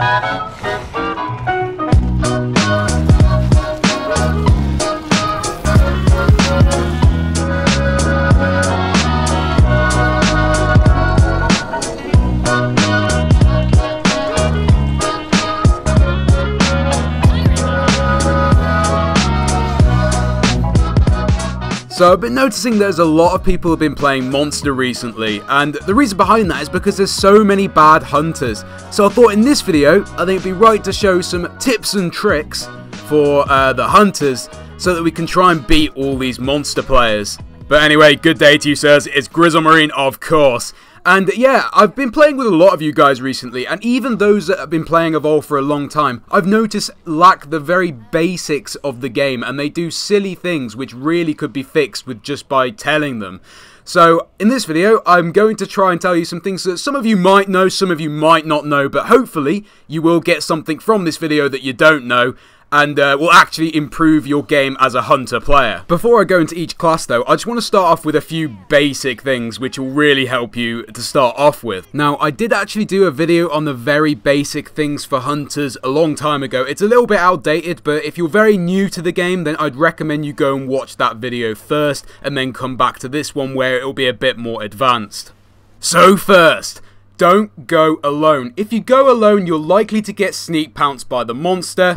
So I've been noticing there's a lot of people who have been playing Monster recently, and the reason behind that is because there's so many bad hunters. So I thought in this video, I think it'd be right to show some tips and tricks for the hunters so that we can try and beat all these monster players. But anyway, good day to you sirs, it's Grizzlemarine of course. And yeah, I've been playing with a lot of you guys recently, and even those that have been playing Evolve for a long time, I've noticed lack the very basics of the game, and they do silly things which really could be fixed with just by telling them. So, in this video, I'm going to try and tell you some things that some of you might know, some of you might not know, but hopefully you will get something from this video that you don't know, and will actually improve your game as a hunter player. Before I go into each class though, I just want to start off with a few basic things which will really help you to start off with. Now, I did actually do a video on the very basic things for hunters a long time ago. It's a little bit outdated, but if you're very new to the game, then I'd recommend you go and watch that video first, and then come back to this one where it'll be a bit more advanced. So first, don't go alone. If you go alone, you're likely to get sneak pounced by the monster,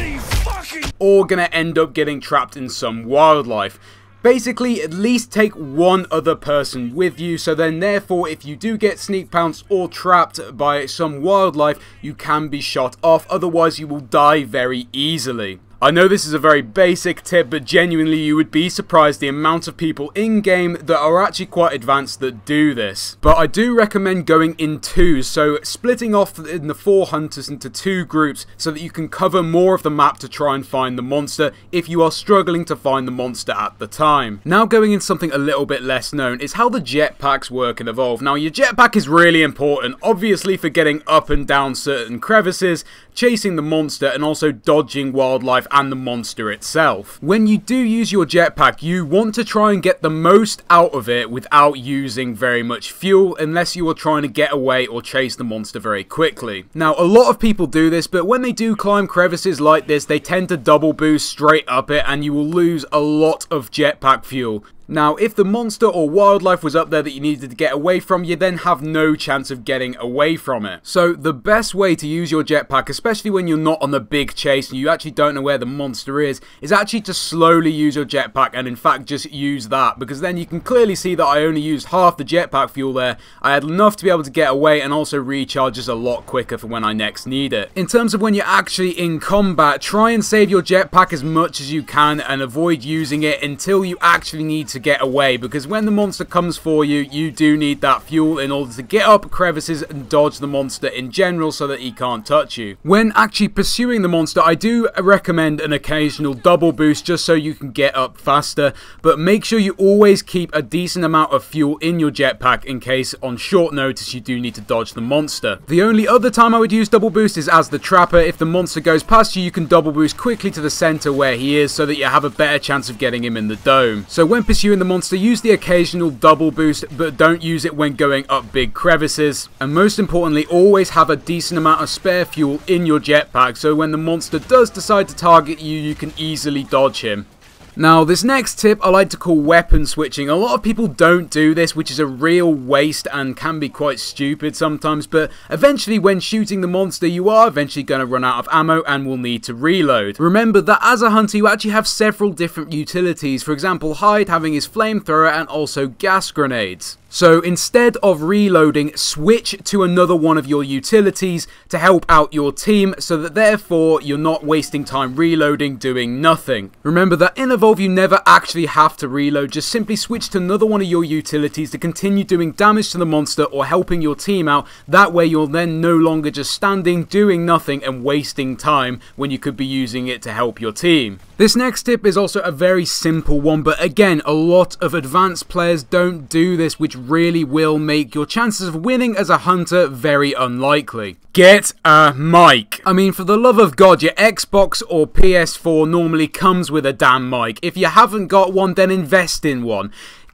or gonna end up getting trapped in some wildlife. Basically, at least take one other person with you, so then therefore if you do get sneak pounced or trapped by some wildlife, you can be shot off, otherwise you will die very easily. I know this is a very basic tip, but genuinely you would be surprised the amount of people in-game that are actually quite advanced that do this. But I do recommend going in twos, so splitting off in the 4 hunters into 2 groups so that you can cover more of the map to try and find the monster if you are struggling to find the monster at the time. Now going into something a little bit less known is how the jetpacks work in Evolve. Now your jetpack is really important, obviously for getting up and down certain crevices, chasing the monster, and also dodging wildlife and the monster itself. When you do use your jetpack, you want to try and get the most out of it without using very much fuel, unless you are trying to get away or chase the monster very quickly. Now, a lot of people do this, but when they do climb crevices like this, they tend to double boost straight up it, and you will lose a lot of jetpack fuel. Now, if the monster or wildlife was up there that you needed to get away from, you then have no chance of getting away from it. So the best way to use your jetpack, especially when you're not on the big chase and you actually don't know where the monster is actually to slowly use your jetpack, and in fact just use that, because then you can clearly see that I only used half the jetpack fuel there. I had enough to be able to get away and also recharge just a lot quicker for when I next need it. In terms of when you're actually in combat, try and save your jetpack as much as you can and avoid using it until you actually need to get away, because when the monster comes for you, you do need that fuel in order to get up crevices and dodge the monster in general so that he can't touch you. When actually pursuing the monster, I do recommend an occasional double boost just so you can get up faster, but make sure you always keep a decent amount of fuel in your jetpack in case on short notice you do need to dodge the monster. The only other time I would use double boost is as the trapper. If the monster goes past you, you can double boost quickly to the center where he is so that you have a better chance of getting him in the dome. So when pursuing the monster, use the occasional double boost, but don't use it when going up big crevices. And most importantly, always have a decent amount of spare fuel in your jetpack, so when the monster does decide to target you, you can easily dodge him. Now, this next tip I like to call weapon switching. A lot of people don't do this, which is a real waste and can be quite stupid sometimes, but eventually when shooting the monster, you are eventually going to run out of ammo and will need to reload. Remember that as a hunter, you actually have several different utilities. For example, Hyde having his flamethrower and also gas grenades. So instead of reloading, switch to another one of your utilities to help out your team, so that therefore you're not wasting time reloading doing nothing. Remember that in Evolve you never actually have to reload, just simply switch to another one of your utilities to continue doing damage to the monster or helping your team out. That way you're then no longer just standing doing nothing and wasting time when you could be using it to help your team. This next tip is also a very simple one, but again, a lot of advanced players don't do this, which really will make your chances of winning as a hunter very unlikely. Get a mic. I mean, for the love of God, your Xbox or PS4 normally comes with a damn mic. If you haven't got one, then invest in one.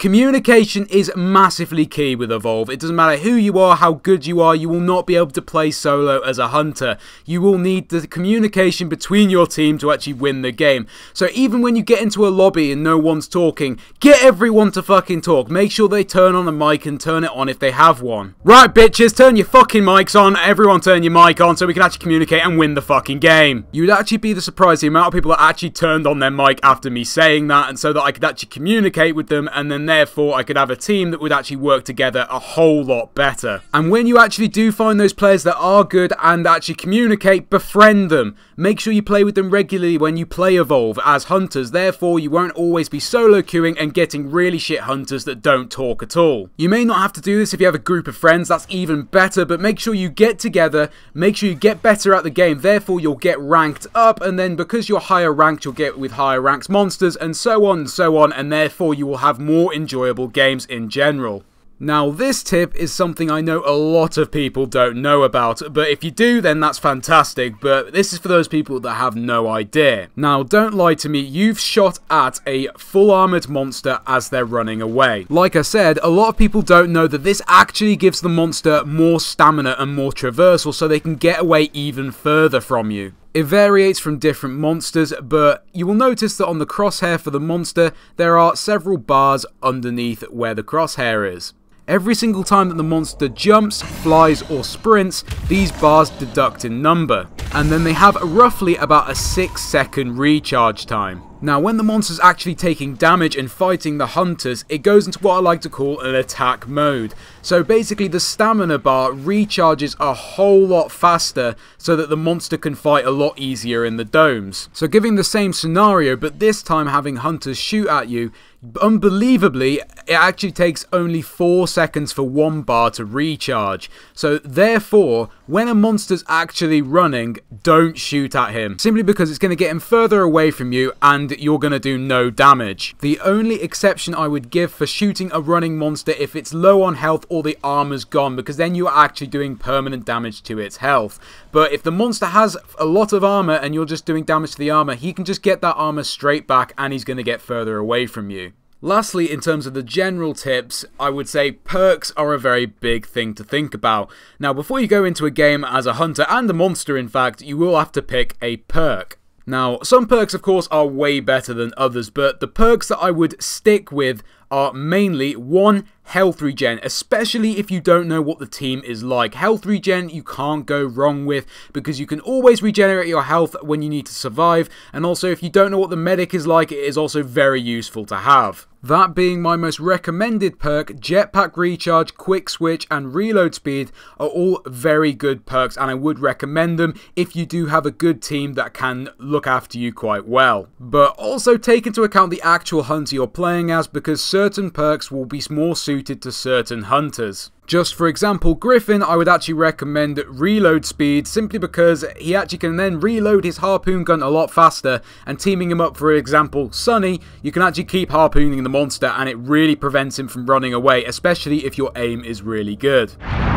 Communication is massively key with Evolve. It doesn't matter who you are, how good you are, you will not be able to play solo as a hunter. You will need the communication between your team to actually win the game. So even when you get into a lobby and no one's talking, get everyone to fucking talk. Make sure they turn on the mic and turn it on if they have one. Right, bitches, turn your fucking mics on. Everyone turn your mic on so we can actually communicate and win the fucking game. You'd actually be surprised the amount of people that actually turned on their mic after me saying that, and so that I could actually communicate with them, and then therefore I could have a team that would actually work together a whole lot better. And when you actually do find those players that are good and actually communicate, befriend them. Make sure you play with them regularly when you play Evolve as hunters, therefore you won't always be solo queuing and getting really shit hunters that don't talk at all. You may not have to do this if you have a group of friends, that's even better, but make sure you get together, make sure you get better at the game, therefore you'll get ranked up, and then because you're higher ranked you'll get with higher ranked monsters, and so on, and therefore you will have more enjoyable games in general. Now this tip is something I know a lot of people don't know about, but if you do then that's fantastic, but this is for those people that have no idea. Now don't lie to me, you've shot at a full armoured monster as they're running away. Like I said, a lot of people don't know that this actually gives the monster more stamina and more traversal so they can get away even further from you. It varies from different monsters, but you will notice that on the crosshair for the monster, there are several bars underneath where the crosshair is. Every single time that the monster jumps, flies or sprints, these bars deduct in number, and then they have roughly about a 6-second recharge time. Now when the monster's actually taking damage and fighting the hunters, it goes into what I like to call an attack mode. So basically the stamina bar recharges a whole lot faster so that the monster can fight a lot easier in the domes. So giving the same scenario, but this time having hunters shoot at you, unbelievably, it actually takes only 4 seconds for one bar to recharge. So therefore, when a monster's actually running, don't shoot at him. Simply because it's going to get him further away from you and you're going to do no damage. The only exception I would give for shooting a running monster if it's low on health or the armor's gone, because then you're actually doing permanent damage to its health. But if the monster has a lot of armor and you're just doing damage to the armor, he can just get that armor straight back and he's going to get further away from you. Lastly, in terms of the general tips, I would say perks are a very big thing to think about. Now, before you go into a game as a hunter and a monster, in fact, you will have to pick a perk. Now, some perks, of course, are way better than others, but the perks that I would stick with are mainly 1, health regen, especially if you don't know what the team is like. Health regen you can't go wrong with because you can always regenerate your health when you need to survive, and also if you don't know what the medic is like, it is also very useful to have. That being my most recommended perk, jetpack recharge, quick switch and reload speed are all very good perks, and I would recommend them if you do have a good team that can look after you quite well. But also take into account the actual hunter you're playing as, because certain perks will be more suited to certain hunters. Just for example, Griffin, I would actually recommend reload speed simply because he actually can then reload his harpoon gun a lot faster, and teaming him up, for example, Sunny, you can actually keep harpooning the monster and it really prevents him from running away, especially if your aim is really good.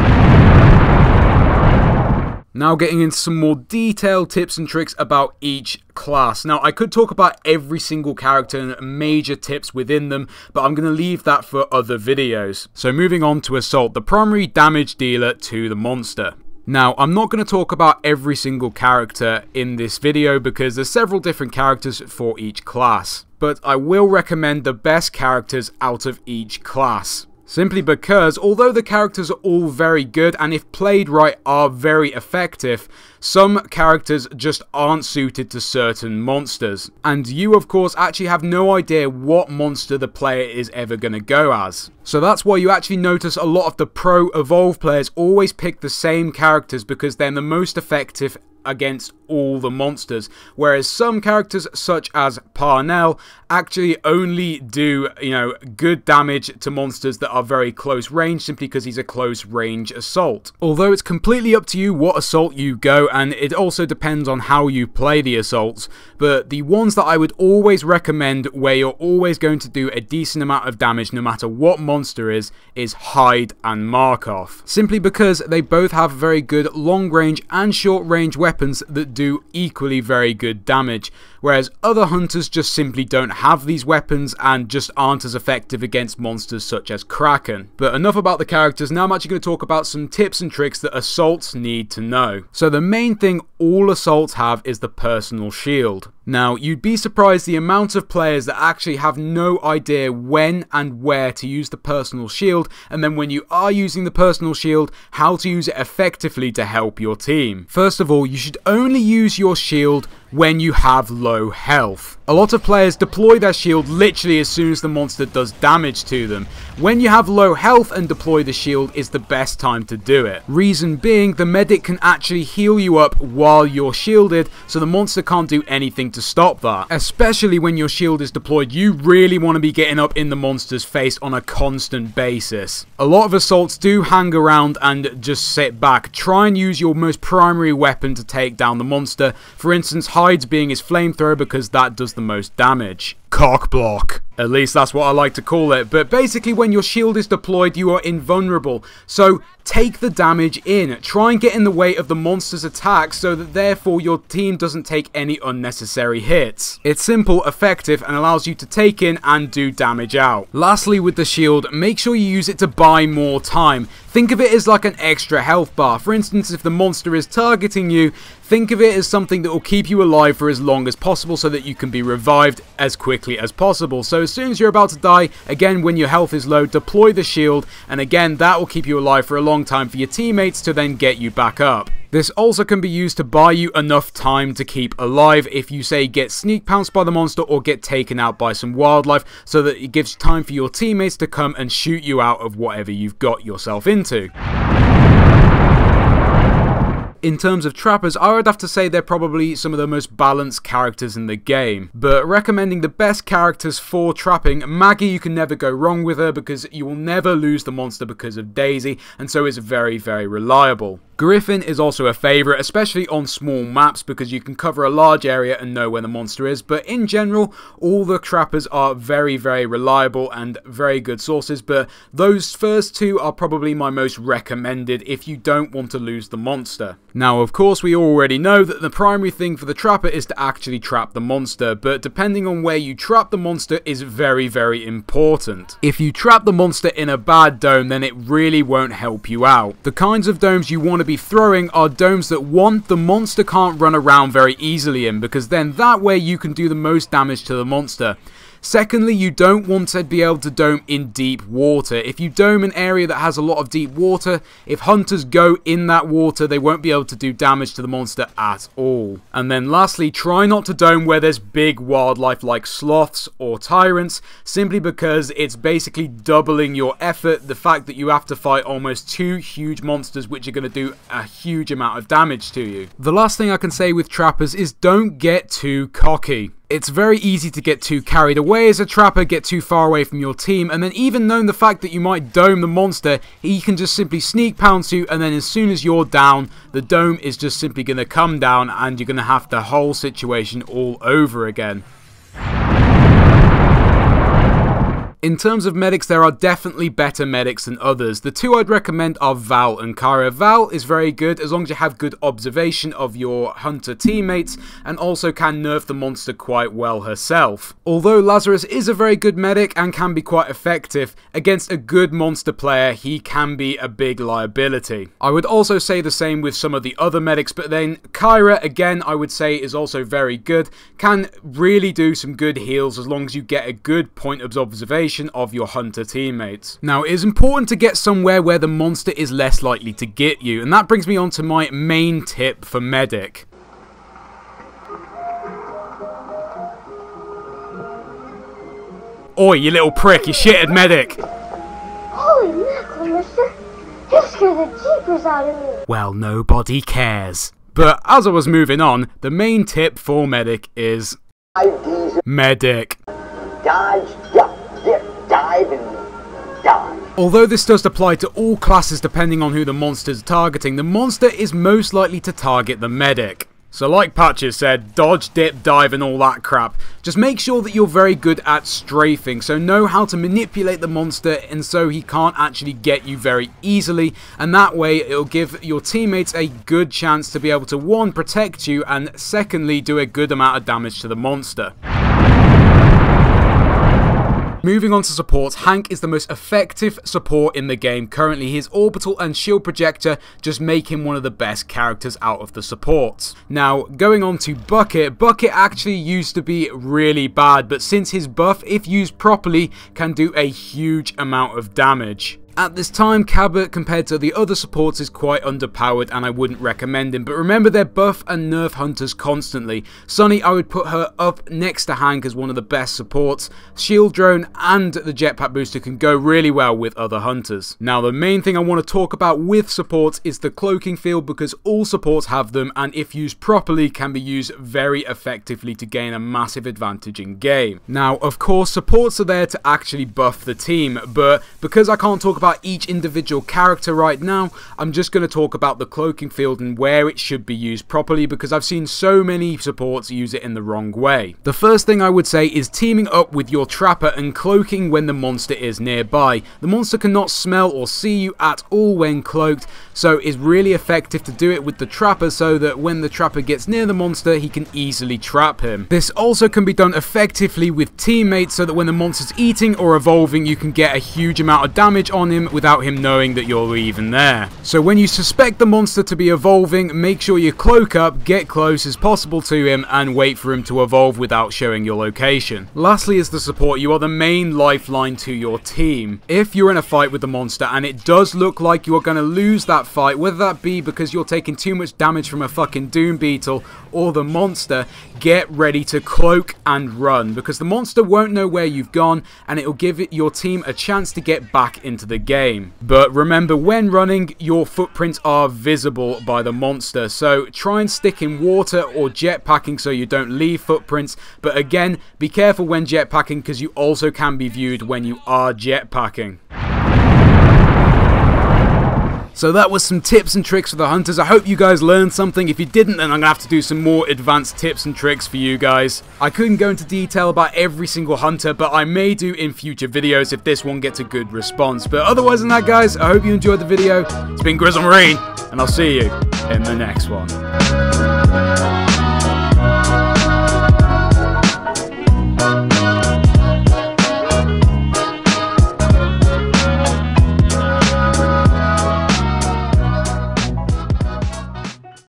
Now getting into some more detailed tips and tricks about each class. Now I could talk about every single character and major tips within them, but I'm going to leave that for other videos. So moving on to Assault, the primary damage dealer to the monster. Now, I'm not going to talk about every single character in this video because there's several different characters for each class, but I will recommend the best characters out of each class. Simply because, although the characters are all very good and if played right are very effective, some characters just aren't suited to certain monsters. And you of course actually have no idea what monster the player is ever going to go as. So that's why you actually notice a lot of the pro Evolve players always pick the same characters because they're the most effective against all the monsters, whereas some characters such as Parnell actually only do, good damage to monsters that are very close range simply because he's a close range assault. Although it's completely up to you what assault you go, and it also depends on how you play the assaults, but the ones that I would always recommend where you're always going to do a decent amount of damage no matter what monster is Hyde and Markov. Simply because they both have very good long range and short range weapons weapons that do equally very good damage, whereas other hunters just simply don't have these weapons and just aren't as effective against monsters such as Kraken. But enough about the characters, now I'm actually going to talk about some tips and tricks that assaults need to know. So the main thing all assaults have is the personal shield. Now, you'd be surprised the amount of players that actually have no idea when and where to use the personal shield, and then when you are using the personal shield, how to use it effectively to help your team. First of all, you should only use your shield when you have low health. A lot of players deploy their shield literally as soon as the monster does damage to them. When you have low health and deploy the shield is the best time to do it. Reason being, the medic can actually heal you up while you're shielded, so the monster can't do anything to stop that. Especially when your shield is deployed, you really want to be getting up in the monster's face on a constant basis. A lot of assaults do hang around and just sit back. Try and use your most primary weapon to take down the monster. For instance, Hyde's being his flamethrower because that does the most damage. Cock block. At least that's what I like to call it. But basically when your shield is deployed, you are invulnerable. So take the damage in. Try and get in the way of the monster's attack so that therefore your team doesn't take any unnecessary hits. It's simple, effective, and allows you to take in and do damage out. Lastly, with the shield, make sure you use it to buy more time. Think of it as like an extra health bar. For instance, if the monster is targeting you, think of it as something that will keep you alive for as long as possible so that you can be revived as quickly as possible. So as soon as you're about to die, again when your health is low, deploy the shield, and again that will keep you alive for a long time for your teammates to then get you back up. This also can be used to buy you enough time to keep alive if you say get sneak pounced by the monster or get taken out by some wildlife, so that it gives time for your teammates to come and shoot you out of whatever you've got yourself into. In terms of trappers, I would have to say they're probably some of the most balanced characters in the game. But recommending the best characters for trapping, Maggie, you can never go wrong with her because you will never lose the monster because of Daisy, and so is very, very reliable. Griffin is also a favourite, especially on small maps because you can cover a large area and know where the monster is, but in general, all the trappers are very, very reliable and very good sources, but those first two are probably my most recommended if you don't want to lose the monster. Now, of course, we already know that the primary thing for the trapper is to actually trap the monster, but depending on where you trap the monster is very, very important. If you trap the monster in a bad dome, then it really won't help you out. The kinds of domes you want to be throwing are domes that, one, the monster can't run around very easily in, because then that way you can do the most damage to the monster. Secondly, you don't want to be able to dome in deep water. If you dome an area that has a lot of deep water, if hunters go in that water, they won't be able to do damage to the monster at all. And then lastly, try not to dome where there's big wildlife like sloths or tyrants, simply because it's basically doubling your effort, the fact that you have to fight almost two huge monsters which are going to do a huge amount of damage to you. The last thing I can say with trappers is don't get too cocky. It's very easy to get too carried away as a trapper, get too far away from your team, and then even knowing the fact that you might dome the monster, he can just simply sneak pounce you, and then as soon as you're down, the dome is just simply going to come down and you're going to have the whole situation all over again. In terms of medics, there are definitely better medics than others. The two I'd recommend are Val and Kyra. Val is very good as long as you have good observation of your hunter teammates and also can nerf the monster quite well herself. Although Lazarus is a very good medic and can be quite effective, against a good monster player he can be a big liability. I would also say the same with some of the other medics, but then Kyra again I would say is also very good, can really do some good heals as long as you get a good point of observation of your hunter teammates. Now, it is important to get somewhere where the monster is less likely to get you, and that brings me on to my main tip for medic. Oi, you little prick, you shitted medic! Holy mackerel, mister! You scared the jeepers out of me! Well, nobody cares. But as I was moving on, the main tip for medic is medic. Dodge, duck, dip, dive, and die. Although this does apply to all classes depending on who the monster is targeting, the monster is most likely to target the medic. So like Patches said, dodge, dip, dive and all that crap. Just make sure that you're very good at strafing, so know how to manipulate the monster and so he can't actually get you very easily, and that way it'll give your teammates a good chance to be able to, one, protect you, and secondly, do a good amount of damage to the monster. Moving on to supports, Hank is the most effective support in the game currently. His orbital and shield projector just make him one of the best characters out of the supports. Now, going on to Bucket, Bucket actually used to be really bad, but since his buff, if used properly, can do a huge amount of damage. At this time, Cabot, compared to the other supports, is quite underpowered and I wouldn't recommend him, but remember they're buff and nerf hunters constantly. Sunny, I would put her up next to Hank as one of the best supports. Shield Drone and the Jetpack Booster can go really well with other hunters. Now, the main thing I want to talk about with supports is the cloaking field, because all supports have them and if used properly can be used very effectively to gain a massive advantage in game. Now, of course, supports are there to actually buff the team, but because I can't talk about each individual character right now, I'm just going to talk about the cloaking field and where it should be used properly, because I've seen so many supports use it in the wrong way. The first thing I would say is teaming up with your trapper and cloaking when the monster is nearby. The monster cannot smell or see you at all when cloaked, so it's really effective to do it with the trapper so that when the trapper gets near the monster, he can easily trap him. This also can be done effectively with teammates so that when the monster's eating or evolving, you can get a huge amount of damage on him without him knowing that you're even there. So when you suspect the monster to be evolving, make sure you cloak up, get close as possible to him and wait for him to evolve without showing your location. Lastly, as the support, you are the main lifeline to your team. If you're in a fight with the monster and it does look like you're going to lose that fight, whether that be because you're taking too much damage from a fucking Doom Beetle or the monster, get ready to cloak and run, because the monster won't know where you've gone and it'll give your team a chance to get back into the game. But remember, when running, your footprints are visible by the monster, so try and stick in water or jetpacking so you don't leave footprints, but again, be careful when jetpacking because you also can be viewed when you are jetpacking. So that was some tips and tricks for the hunters. I hope you guys learned something. If you didn't, then I'm going to have to do some more advanced tips and tricks for you guys. I couldn't go into detail about every single hunter, but I may do in future videos if this one gets a good response. But otherwise than that, guys, I hope you enjoyed the video. It's been Grizzle Marine, and I'll see you in the next one.